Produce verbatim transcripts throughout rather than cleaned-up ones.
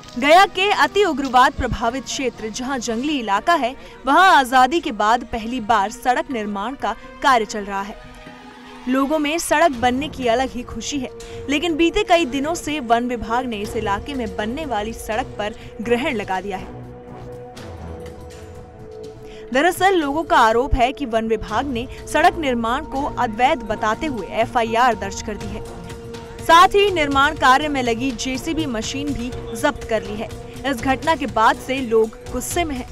गया के अति उग्रवाद प्रभावित क्षेत्र जहां जंगली इलाका है, वहां आजादी के बाद पहली बार सड़क निर्माण का कार्य चल रहा है। लोगों में सड़क बनने की अलग ही खुशी है, लेकिन बीते कई दिनों से वन विभाग ने इस इलाके में बनने वाली सड़क पर ग्रहण लगा दिया है। दरअसल लोगों का आरोप है कि वन विभाग ने सड़क निर्माण को अवैध बताते हुए एफ आई आर दर्ज कर दी है। साथ ही निर्माण कार्य में लगी जे सी बी मशीन भी जब्त कर ली है। इस घटना के बाद से लोग गुस्से में हैं।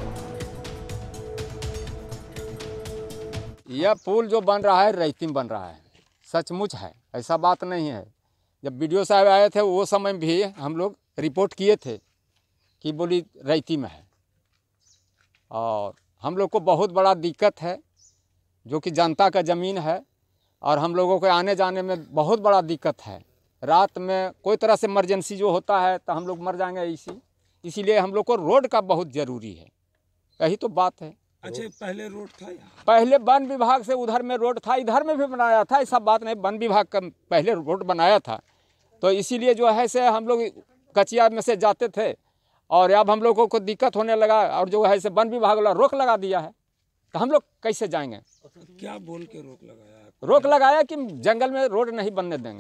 यह पुल जो बन रहा है रेती में बन रहा है, सचमुच है, ऐसा बात नहीं है। जब वीडियो साहब आए थे वो समय भी हम लोग रिपोर्ट किए थे कि बोली रेती में है, और हम लोग को बहुत बड़ा दिक्कत है, जो कि जनता का ज़मीन है और हम लोगों के आने जाने में बहुत बड़ा दिक्कत है। रात में कोई तरह से इमरजेंसी जो होता है तो हम लोग मर जाएंगे इसी इसीलिए हम लोग को रोड का बहुत ज़रूरी है। यही तो बात है। अच्छा, पहले रोड था यहाँ? पहले वन विभाग से उधर में रोड था, इधर में भी बनाया था, ऐसा बात नहीं। वन विभाग का पहले रोड बनाया था, तो इसीलिए जो है से हम लोग कचिया में से जाते थे, और अब हम लोगों को दिक्कत होने लगा, और जो है से वन विभाग वाला रोक लगा दिया है, तो हम लोग कैसे जाएंगे? क्या बोल के रोक लगाया? रोक लगाया कि जंगल में रोड नहीं बनने देंगे।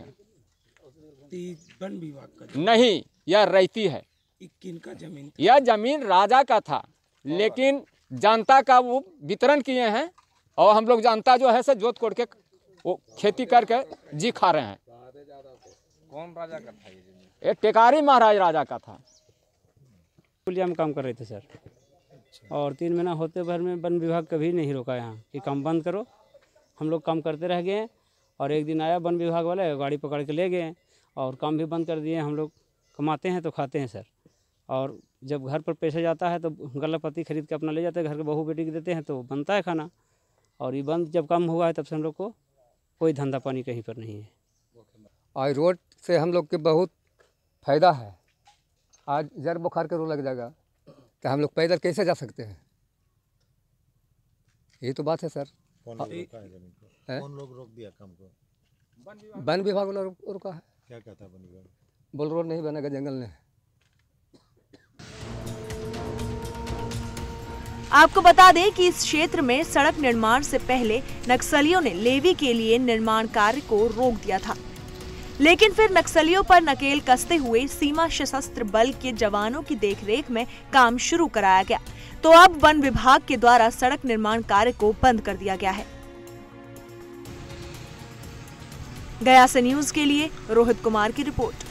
वन विभाग का नहीं, यह रेती है। किनका जमीन? यह जमीन राजा का था, लेकिन जनता का वो वितरण किए हैं, और हम लोग जनता जो है से जोत कोड़ के वो खेती करके जी खा रहे हैं। कौन राजा का था ये जमीन? ये टेकारी महाराज राजा का था। पुलिया में काम कर रहे थे सर, और तीन महीना होते भर में वन विभाग कभी नहीं रोका यहाँ कि काम बंद करो। हम लोग काम करते रह गए, और एक दिन आया वन विभाग वाले, गाड़ी पकड़ के ले गए और काम भी बंद कर दिए। हम लोग कमाते हैं तो खाते हैं सर, और जब घर पर पैसा जाता है तो गला पत्ती खरीद के अपना ले जाते हैं, घर के बहू बेटी के देते हैं तो बनता है खाना। और ये बंद जब कम हुआ है तब से हम लोग को कोई धंधा पानी कहीं पर नहीं है। और रोड से हम लोग के बहुत फ़ायदा है। आज जर बुखार के रो लग जाएगा तो हम लोग पैदल कैसे जा सकते हैं? यही तो बात है सर। कौन लोग रोका है जमीन को? कौन लोग रोक दिया काम को? वन विभाग वाला रुका है। क्या कहता है वन विभाग? बोल रोड नहीं बनेगा जंगल में। आपको बता दें कि इस क्षेत्र में सड़क निर्माण से पहले नक्सलियों ने लेवी के लिए निर्माण कार्य को रोक दिया था, लेकिन फिर नक्सलियों पर नकेल कसते हुए सीमा सशस्त्र बल के जवानों की देखरेख में काम शुरू कराया गया, तो अब वन विभाग के द्वारा सड़क निर्माण कार्य को बंद कर दिया गया है। गया से न्यूज के लिए रोहित कुमार की रिपोर्ट।